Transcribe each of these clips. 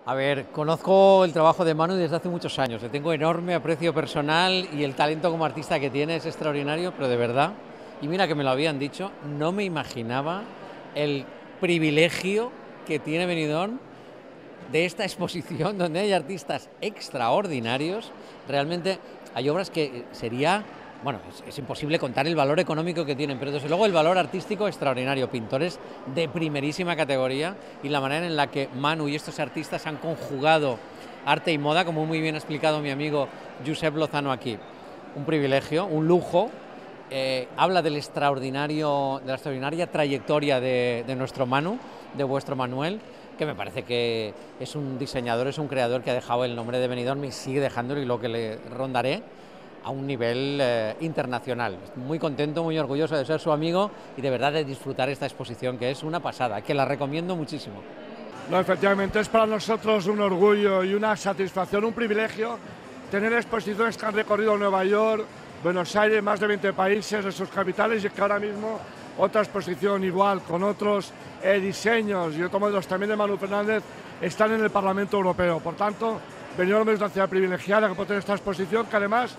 A ver, conozco el trabajo de Manu desde hace muchos años, le tengo enorme aprecio personal y el talento como artista que tiene es extraordinario, pero de verdad, y mira que me lo habían dicho, no me imaginaba el privilegio que tiene Benidorm de esta exposición donde hay artistas extraordinarios. Realmente hay obras que sería, bueno, es imposible contar el valor económico que tienen, pero desde luego el valor artístico extraordinario, pintores de primerísima categoría y la manera en la que Manu y estos artistas han conjugado arte y moda, como muy bien ha explicado mi amigo Josep Lozano aquí. Un privilegio, un lujo. Habla de la extraordinaria trayectoria de nuestro Manu, de vuestro Manuel, que me parece que es un diseñador, es un creador que ha dejado el nombre de Benidorm y sigue dejándolo, y lo que le rondaré a un nivel internacional. Estoy muy contento, muy orgulloso de ser su amigo y de verdad de disfrutar esta exposición, que es una pasada, que la recomiendo muchísimo. No, efectivamente, es para nosotros un orgullo y una satisfacción, un privilegio tener exposiciones que han recorrido Nueva York, Buenos Aires, más de 20 países de sus capitales, y que ahora mismo otra exposición igual, con otros diseños y otros modelos también de Manu Fernández, están en el Parlamento Europeo. Por tanto, Benidorm es una ciudad privilegiada que puede tener esta exposición, que además,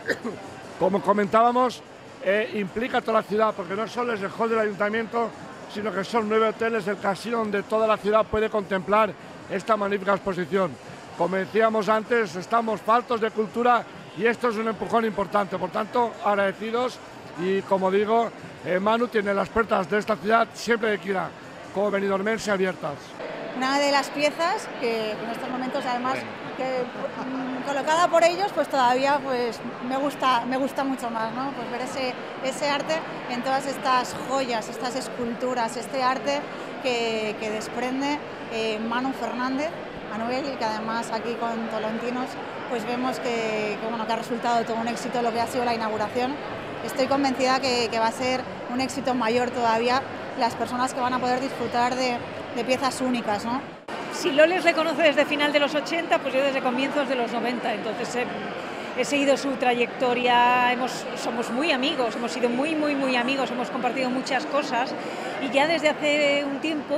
como comentábamos, implica a toda la ciudad, porque no solo es el hall del ayuntamiento, sino que son 9 hoteles del casino donde toda la ciudad puede contemplar esta magnífica exposición. Como decíamos antes, estamos faltos de cultura y esto es un empujón importante. Por tanto, agradecidos, y como digo, Manu tiene las puertas de esta ciudad siempre que quiera, como benidormense, abiertas. Una de las piezas que en estos momentos, además, que colocada por ellos, pues todavía pues me gusta mucho más, ¿no? Pues ver ese arte en todas estas joyas, estas esculturas, este arte que desprende Manu Fernández, Manuel, y que además aquí con Tolontinos pues vemos que ha resultado todo un éxito lo que ha sido la inauguración. Estoy convencida que va a ser un éxito mayor todavía las personas que van a poder disfrutar de piezas únicas, ¿no? Si Loles le conoce desde final de los 80, pues yo desde comienzos de los 90, entonces he seguido su trayectoria, somos muy amigos, hemos sido muy amigos, hemos compartido muchas cosas, y ya desde hace un tiempo,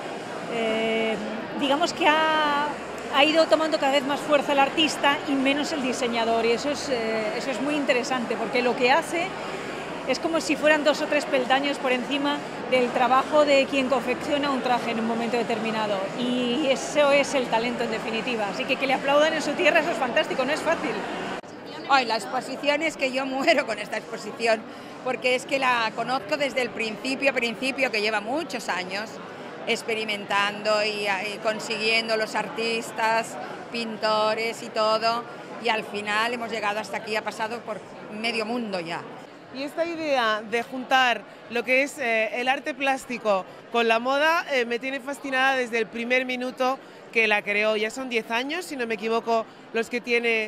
digamos que ha ido tomando cada vez más fuerza el artista y menos el diseñador, y eso es muy interesante, porque lo que hace es como si fueran 2 o 3 peldaños por encima del trabajo de quien confecciona un traje en un momento determinado, y eso es el talento en definitiva, así que le aplaudan en su tierra, eso es fantástico, no es fácil. Ay, la exposición es que yo muero con esta exposición, porque es que la conozco desde el principio, que lleva muchos años experimentando y consiguiendo los artistas, pintores y todo, y al final hemos llegado hasta aquí, ha pasado por medio mundo ya. Y esta idea de juntar lo que es el arte plástico con la moda me tiene fascinada desde el primer minuto que la creó. Ya son 10 años, si no me equivoco, los que tiene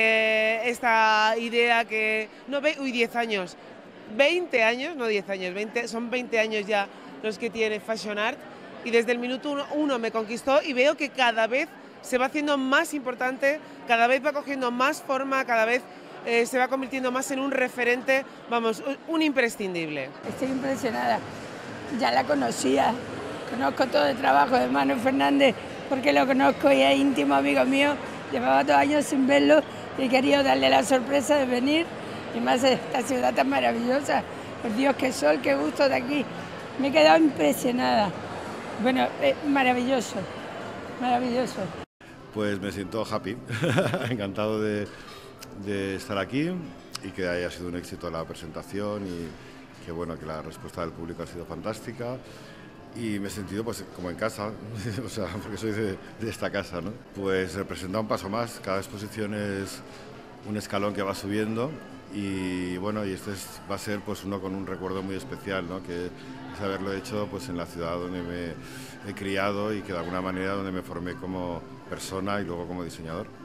esta idea que... No, 10 años, 20 años, no 10 años, son 20 años ya los que tiene Fashion Art, y desde el minuto uno me conquistó, y veo que cada vez se va haciendo más importante, cada vez va cogiendo más forma, cada vez se va convirtiendo más en un referente, vamos, un imprescindible. Estoy impresionada, ya la conocía, conozco todo el trabajo de Manu Fernández porque lo conozco y es íntimo amigo mío, llevaba 2 años sin verlo y quería darle la sorpresa de venir, y más esta ciudad tan maravillosa, por Dios, qué sol, qué gusto de aquí, me he quedado impresionada, bueno, maravilloso, maravilloso. Pues me siento happy, encantado de estar aquí y que haya sido un éxito la presentación, y que bueno, que la respuesta del público ha sido fantástica, y me he sentido pues como en casa, o sea, porque soy de esta casa, ¿no? Pues representa un paso más, cada exposición es un escalón que va subiendo, y bueno, y este va a ser pues uno con un recuerdo muy especial, ¿no? Que es haberlo hecho pues en la ciudad donde me he criado y que de alguna manera donde me formé como persona y luego como diseñador.